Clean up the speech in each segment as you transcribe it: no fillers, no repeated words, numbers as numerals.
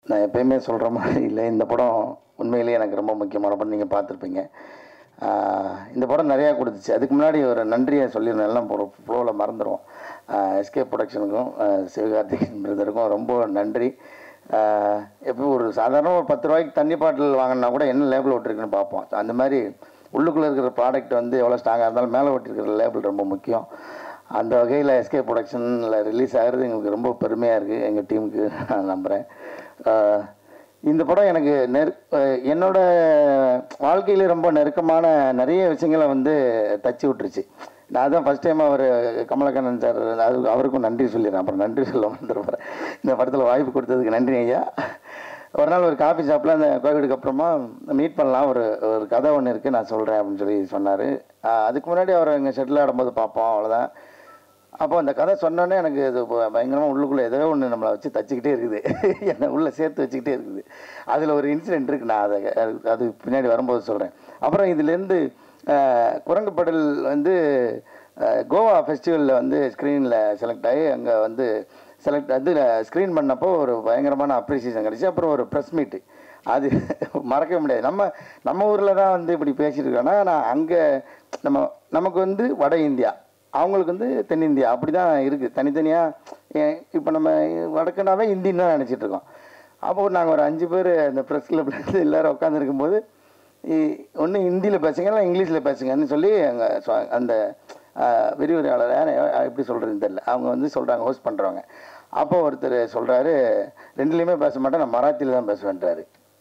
நான் எப்பயுமே சொல்கிற மாதிரி இல்லை, இந்த படம் உண்மையிலேயே எனக்கு ரொம்ப முக்கியமான படம். நீங்கள் பார்த்துருப்பீங்க. இந்த படம் நிறையா கொடுத்துச்சு. அதுக்கு முன்னாடி ஒரு நன்றியை சொல்லியிருந்தேன், எல்லாம் ஃப்ளோவில் மறந்துடுவோம். எஸ்கே ப்ரொடக்ஷனுக்கும் சிவகார்த்திகேயன் பிரதருக்கும் ரொம்ப நன்றி. எப்போ ஒரு சாதாரண ஒரு 10 ரூபாய்க்கு தண்ணி பாட்டில் வாங்கினா கூட என்ன லேபிள் ஒட்டிருக்குன்னு பார்ப்போம். அந்த மாதிரி உள்ளுக்குள்ளே இருக்கிற ப்ராடக்ட் வந்து எவ்வளோ ஸ்ட்ராங்காக இருந்தாலும் மேலே ஒட்டிருக்கிற லேபிள் ரொம்ப முக்கியம். அந்த வகையில் எஸ்கே ப்ரொடக்ஷனில் ரிலீஸ் ஆகிறது எங்களுக்கு ரொம்ப பெருமையாக இருக்குது, எங்கள் டீமுக்கு. நான் நம்புகிறேன். இந்த படம் எனக்கு என்னோட வாழ்க்கையில் ரொம்ப நெருக்கமான நிறைய விஷயங்களை வந்து தச்சு விட்டுருச்சு. நான் தான் ஃபஸ்ட் டைம் அவர் கமலக்கண்ணன் சார் அவருக்கும் நன்றி சொல்லிடுறேன். அப்புறம் நன்றி சொல்ல வந்துருப்பேன். இந்த படத்தில் வாய்ப்பு கொடுத்ததுக்கு நன்றி ஐயா. ஒரு நாள் ஒரு காஃபி ஷாப்பில் அந்த கோவிடுக்கு அப்புறமா மீட் பண்ணலாம், ஒரு கதை ஒன்று இருக்குது நான் சொல்கிறேன் அப்படின்னு சொல்லி சொன்னார். அதுக்கு முன்னாடி அவர் எங்கள் ஷெட்டில் ஆடும்போது பார்ப்போம், அவ்வளோதான். அப்போ அந்த கதை சொன்னோன்னே எனக்கு இது பயங்கரமாக உள்ளுக்குள்ளே ஏதோ ஒன்று நம்மளை வச்சு தச்சுக்கிட்டே இருக்குது, என்னை உள்ளே சேர்த்து வச்சுக்கிட்டே இருக்குது. அதில் ஒரு இன்சிடென்ட் இருக்குது, நான் அது பின்னாடி வரும்போது சொல்கிறேன். அப்புறம் இதுலேருந்து குரங்குப்படல் வந்து கோவா ஃபெஸ்டிவலில் வந்து ஸ்க்ரீனில் செலக்ட் ஆகி அங்கே வந்து அதில் ஸ்க்ரீன் பண்ணப்போ ஒரு பயங்கரமான அப்ரிசியேஷன் கிடச்சி. அப்புறம் ஒரு ப்ரெஸ் மீட்டு, அது மறக்க முடியாது. நம்ம ஊரில் தான் வந்து இப்படி பேசிகிட்டு இருக்கோன்னா, நான் அங்கே நமக்கு வந்து வட இந்தியா, அவங்களுக்கு வந்து தென்னிந்தியா, அப்படி தான் இருக்குது தனித்தனியாக. இப்போ நம்ம வடக்குனாவே ஹிந்தின்னு தான் நினச்சிட்ருக்கோம். அப்போது நாங்கள் ஒரு 5 பேர் அந்த ப்ரெஸ் கிளப்லேருந்து எல்லோரும் உட்காந்துருக்கும்போது, ஒன்று ஹிந்தியில் பேசுங்க இல்லை இங்கிலீஷில் பேசுங்கன்னு சொல்லி அங்கே அந்த விரிவுரையாளர் எப்படி சொல்கிறதுன்னு தெரியல, அவங்க வந்து சொல்கிறாங்க, ஹோஸ்ட் பண்ணுறவங்க. அப்போ ஒருத்தர் சொல்கிறாரு, 2லேயுமே பேச மாட்டேன், நான் மராத்தியில் தான் பேசுவேன்றாரு.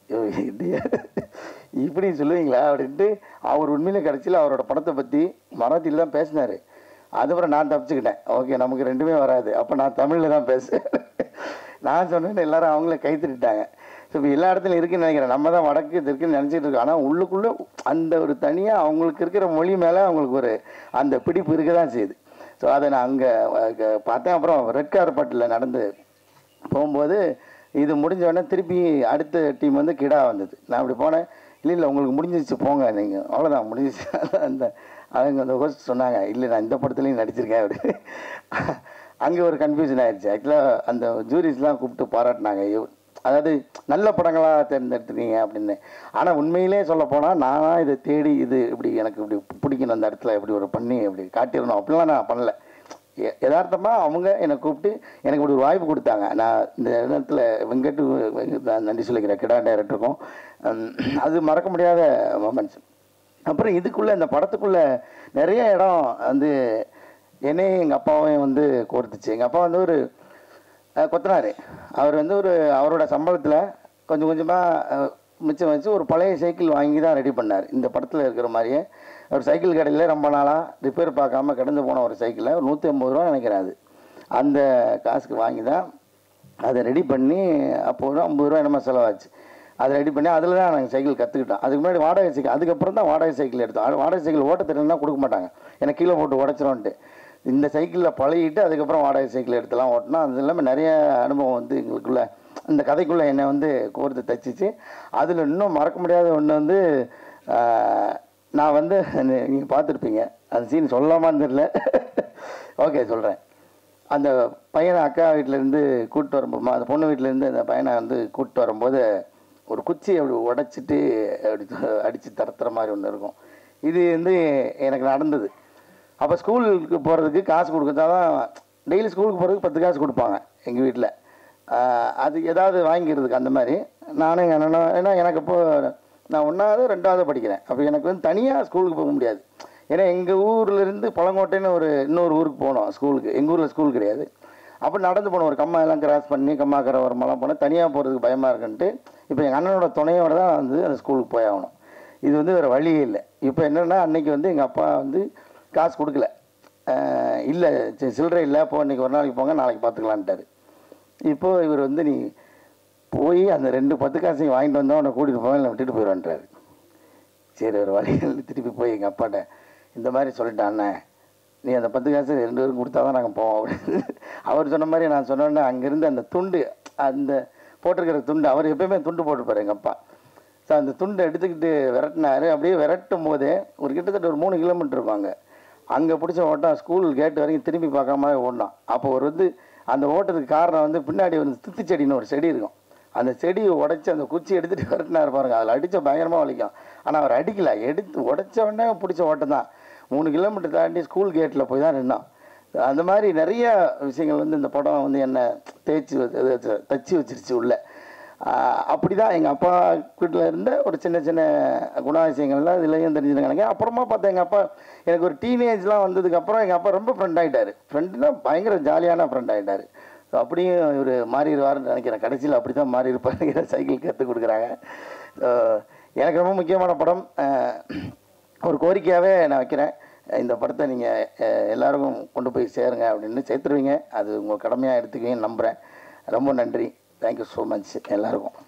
இப்படி சொல்லுவீங்களா அப்படின்ட்டு. அவர் உண்மையிலே கடைசியில் அவரோட படத்தை பற்றி மராத்தியில் தான் பேசினார். அதுக்கப்புறம் நான் தப்பிச்சுக்கிட்டேன். ஓகே, நமக்கு ரெண்டுமே வராது, அப்போ நான் தமிழில் தான் பேசுவேன். நான் சொன்னேன்னு எல்லாரும் அவங்களே கைத்திட்டாங்க. ஸோ இப்போ எல்லா இடத்துலையும் இருக்குதுன்னு நினைக்கிறேன். நம்ம தான் வடக்கு இருக்குன்னு நினச்சிட்டு இருக்கோம். ஆனால் உள்ளுக்குள்ளே அந்த ஒரு தனியாக அவங்களுக்கு இருக்கிற மொழி மேலே அவங்களுக்கு ஒரு அந்த பிடிப்பு இருக்க தான் செய்யுது. ஸோ அதை நான் அங்கே பார்த்தேன். அப்புறம் ரெட் கார்பெட்டில் நடந்து போகும்போது இது முடிஞ்ச உடனே திருப்பி அடுத்த டீம் வந்து கிடா வந்தது. நான் அப்படி போனேன், இல்லை உங்களுக்கு முடிஞ்சிச்சு போங்க, நீங்கள் அவ்வளோதான் முடிஞ்சிச்சு. அவங்க அந்த ஹோஸ்ட் சொன்னாங்க, இல்லை நான் இந்த படத்துலையும் நடிச்சிருக்கேன் அப்படி. அங்கே ஒரு கன்ஃபியூஷன் ஆகிடுச்சு. ஆக்சுவலாக அந்த ஜூரிஸ்லாம் கூப்பிட்டு பாராட்டினாங்க, அதாவது நல்ல படங்களாக தேர்ந்தெடுத்துருக்கீங்க அப்படின்னு. ஆனால் உண்மையிலே சொல்ல போனால் நானாக இதை தேடி இது இப்படி எனக்கு இப்படி பிடிக்கணும், அந்த இடத்துல இப்படி ஒரு பண்ணி அப்படி காட்டிடணும் அப்படிலாம் நான் பண்ணலை. யதார்த்தமாக அவங்க என்னை கூப்பிட்டு எனக்கு இப்படி ஒரு வாய்ப்பு கொடுத்தாங்க. நான் இந்த இடத்துல வெங்கட்டு நன்றி சொல்லிக்கிறேன், கிடா டைரக்டருக்கும். அது மறக்க முடியாத மொமெண்ட்ஸ். அப்புறம் இதுக்குள்ளே இந்த படத்துக்குள்ளே நிறைய இடம் வந்து என்னையும் எங்கள் அப்பாவையும் வந்து கோர்த்துச்சு. எங்கள் அப்பா வந்து ஒரு கொத்தனார். அவர் வந்து அவரோட சம்பளத்தில் கொஞ்சம் கொஞ்சமாக மிச்சம் வச்சு ஒரு பழைய சைக்கிள் வாங்கி தான் ரெடி பண்ணார். இந்த படத்தில் இருக்கிற மாதிரியே ஒரு சைக்கிள் கடையில் ரொம்ப நாளாக ரிப்பேர் பார்க்காம கிடந்து போன ஒரு சைக்கிளை ஒரு 150 ரூபா நினைக்கிறேன். அது அந்த காசுக்கு வாங்கி தான் அதை ரெடி பண்ணி அப்போ ஒரு 50 ரூபா என்னமோ செலவாச்சு. அதை ரெடி பண்ணி அதில் தான் நாங்கள் சைக்கிள் கற்றுக்கிட்டோம். அதுக்கு முன்னாடி வாடகை சைக்கிள், அதுக்கப்புறம் தான் வாடகை சைக்கிள் எடுத்தோம். வாடகை சைக்கிள் ஓட்ட தெரியும்னா கொடுக்க மாட்டாங்க, எனக்கு கீழே போட்டு உடச்சிரோன்ட்டு. இந்த சைக்கிளில் பழகிட்டு அதுக்கப்புறம் வாடகை சைக்கிள் எடுத்துலாம் ஓட்டினா. அது இல்லாமல் நிறைய அனுபவம் வந்து எங்களுக்குள்ளே இந்த கதைக்குள்ளே என்னை வந்து கோர்த்து தைச்சிச்சு. அதில் இன்னும் மறக்க முடியாத ஒன்று வந்து நான் வந்து நீங்கள் பார்த்துருப்பீங்க, அந்த சீன் சொல்லலாமான்னு தெரியல. ஓகே சொல்கிறேன். அந்த பையனை அக்கா வீட்டிலேருந்து கூப்பிட்டு வரும்போது, அந்த பொண்ணு வீட்டிலேருந்து அந்த பையனை வந்து கூப்பிட்டு வரும்போது ஒரு குச்சி அப்படி உடைச்சிட்டு அப்படி அடித்து தரத்துற மாதிரி ஒன்று இருக்கும். இது வந்து எனக்கு நடந்தது. அப்போ ஸ்கூலுக்கு போகிறதுக்கு காசு கொடுத்தா தான், டெய்லி ஸ்கூலுக்கு போகிறதுக்கு 10 காசு கொடுப்பாங்க எங்கள் வீட்டில். அது ஏதாவது வாங்கிக்கிறதுக்கு அந்த மாதிரி. நானும் எங்கள் அண்ணனும், ஏன்னா எனக்கு இப்போது நான் 1வது 2வது படிக்கிறேன். அப்போ எனக்கு வந்து தனியாக ஸ்கூலுக்கு போக முடியாது. ஏன்னா எங்கள் ஊர்லேருந்து பழங்கோட்டைன்னு இன்னொரு ஊருக்கு போனோம் ஸ்கூலுக்கு. எங்கள் ஊரில் ஸ்கூல் கிடையாது. அப்போ நடந்து போனோம், ஒரு கம்மா எல்லாம் கிராஸ் பண்ணி கம்மாக்கரை ஓரமெல்லாம் போனேன். தனியாக போகிறதுக்கு பயமாக இருக்குன்ட்டு இப்போ எங்கள் அண்ணனோட துணையோடு தான் வந்து அந்த ஸ்கூலுக்கு போய் ஆகணும். இது வந்து வேறு வழியே இல்லை. இப்போ என்னென்னா, அன்றைக்கி வந்து எங்கள் அப்பா வந்து காசு கொடுக்கல, இல்லை சில்லறை இல்லை, இப்போ இன்றைக்கி ஒரு நாளைக்கு போங்க, நாளைக்கு பார்த்துக்கலான்ட்டார். இப்போது இவர் வந்து நீ போய் அந்த 2 10 காசையும் வாங்கிட்டு வந்தால் உன்னை கூட்டிகிட்டு போவேன், இல்லை விட்டுட்டு போயிடுவான்றாரு. சரி ஒரு வழியில் திருப்பி போய் எங்கள் அப்பாட்ட இந்த மாதிரி சொல்லிட்டான், அண்ணன் நீ அந்த 10 காசு 2 பேரும் கொடுத்தா தான் நாங்கள் போவோம் அப்படின்னு. அவர் சொன்ன மாதிரி நான் சொன்னோன்னே அங்கேருந்து அந்த துண்டு, அந்த போட்டிருக்கிற துண்டு, அவர் எப்பயுமே துண்டு போட்டுருப்பார் எங்கள் அப்பா. ஸோ அந்த துண்டை எடுத்துக்கிட்டு விரட்டினார். அப்படியே விரட்டும் போதே ஒரு கிட்டத்தட்ட ஒரு 3 கிலோமீட்டர் இருக்கும். அங்கே பிடிச்ச ஓட்டம் ஸ்கூல் கேட்டு வரைக்கும் திரும்பி பார்க்காம ஓடினான். அப்போ ஒரு வந்து அந்த ஓட்டத்துக்கு காரணம் வந்து பின்னாடி வந்து தித்து செடின்னு ஒரு செடி இருக்கும், அந்த செடியை உடைச்சி அந்த குச்சி எடுத்துகிட்டு விரட்டினார் பாருங்க, அதில் அடித்த பயங்கரமாக வலிக்கும். ஆனால் அவர் அடிக்கலை, எடுத்து உடைச்ச உடனே பிடிச்ச ஓட்டம் தான். 3 கிலோமீட்டர் தாண்டி ஸ்கூல் கேட்டில் போய் தான் நின்னோம். அந்த மாதிரி நிறைய விஷயங்கள் வந்து இந்த படம் வந்து என்னை தச்சு வச்சிருச்சு உள்ள. அப்படி தான் எங்கள் அப்பா வீட்டில் இருந்த ஒரு சின்ன சின்ன குணாதிசயங்கள்லாம் இதுலேயும் தெரிஞ்சுன்னு நினைக்கிறேன். அப்புறமா பார்த்தா எங்கள் அப்பா எனக்கு ஒரு டீனேஜ்லாம் வந்ததுக்கப்புறம் எங்கள் அப்பா ரொம்ப ஃப்ரெண்ட் ஆகிட்டார். ஃப்ரெண்டுனா பயங்கர ஜாலியான ஃப்ரெண்ட் ஆகிட்டார். ஸோ அப்படியும் இவர் மாறிடுவார்னு நினைக்கிறேன். கடைசியில் அப்படி தான் மாறி இருப்பாருங்கிற சைக்கிள் கற்றுக் கொடுக்குறாங்க. எனக்கு ரொம்ப முக்கியமான படம். ஒரு கோரிக்கையாகவே நான் வைக்கிறேன், இந்த படத்தை நீங்கள் எல்லாருக்கும் கொண்டு போய் சேருங்க அப்படின்னு. சேர்த்துருவீங்க, அது உங்கள் கடமையாக எடுத்துக்குவீங்கன்னு நம்புகிறேன். ரொம்ப நன்றி. தேங்க்யூ ஸோ மச் எல்லாருக்கும்.